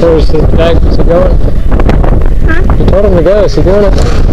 Where's the Jack? Is he going? Huh? You told him to go. Is he doing it?